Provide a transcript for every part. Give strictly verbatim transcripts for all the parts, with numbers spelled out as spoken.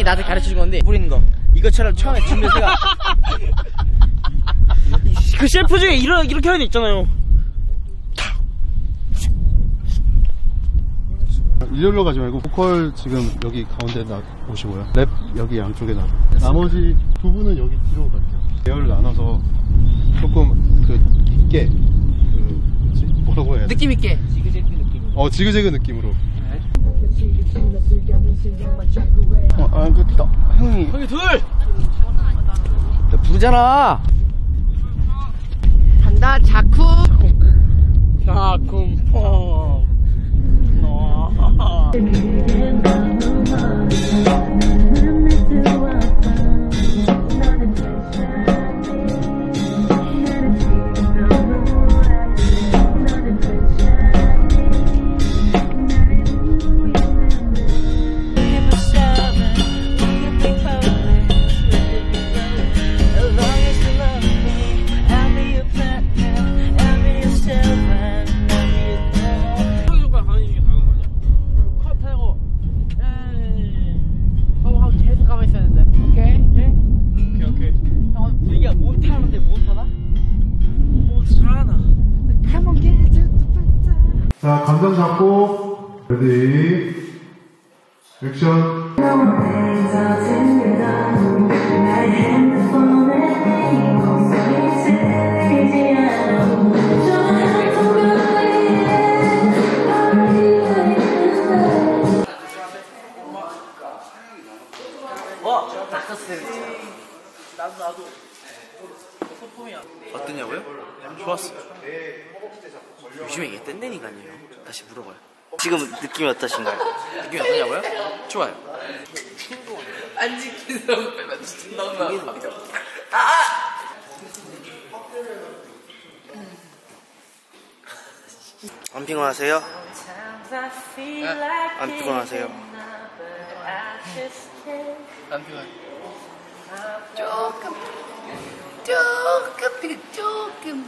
형이 나한테 가르쳐준 건데 뿌리는 거 이것처럼 처음에 준비해서가 그 셰프 중에 이런, 이렇게 하는 애 있잖아요. 일렬로 가지 말고 보컬 지금 여기 가운데 놔 보시고요. 랩 여기 양쪽에 놔. 나머지 두 분은 여기 뒤로 갈게요. 계열을 나눠서 조금 그 있게 그 뭐지? 뭐라고 해야 돼? 느낌 있게 지그재그 느낌. 어 지그재그 느낌으로. 어, 아 그다 형이 형이 둘. 나 부르잖아. 간다 자쿠. 자쿰 펑. 자, 감정 잡고 레디 액션. 어? 닥터스 나도 나도 어땠냐고요? 좋았어. 요즘에 이게 뗀데니가 아니에요. 다시 물어봐요. 지금 느낌이 어떠신가요? 느낌이 어떠냐고요? 좋아요. 안 지킨 사람 빼면 진짜 너무 아! 안 피곤하세요? 안 피곤하세요? 안 피곤해. 조금 조금 피곤 조금.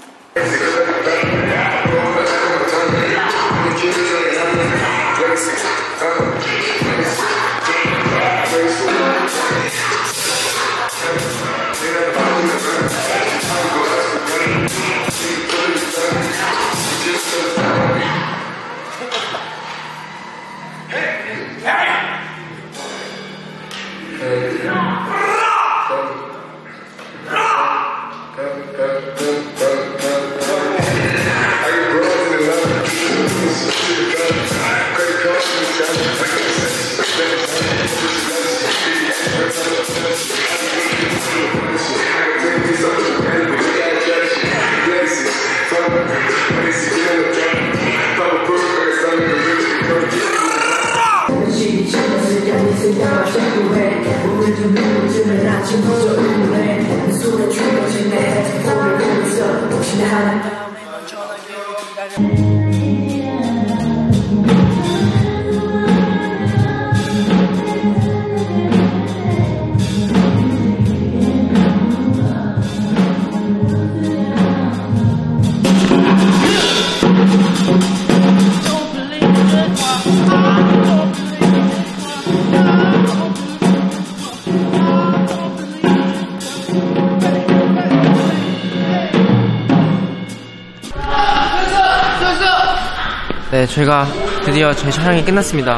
네, 저희가 드디어 저희 촬영이 끝났습니다.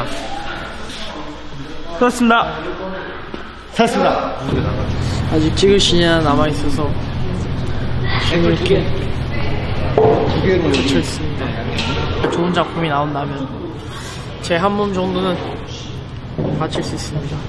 그렇습니다. 잘했습니다. 아직 찍을 신이 하나 남아있어서 재밌게 두 개로 펼쳐있습니다. 좋은 작품이 나온다면 제 한 몸 정도는 바칠 수 있습니다.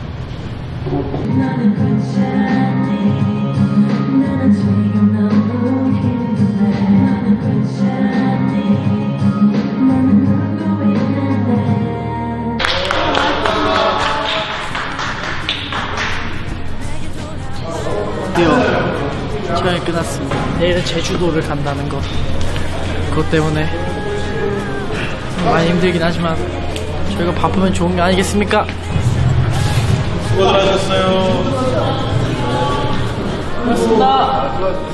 드디어 촬영이 끝났습니다. 내일은 제주도를 간다는 것, 그것 때문에 많이 힘들긴 하지만 저희가 바쁘면 좋은 게 아니겠습니까? 수고들 하셨어요. 고맙습니다.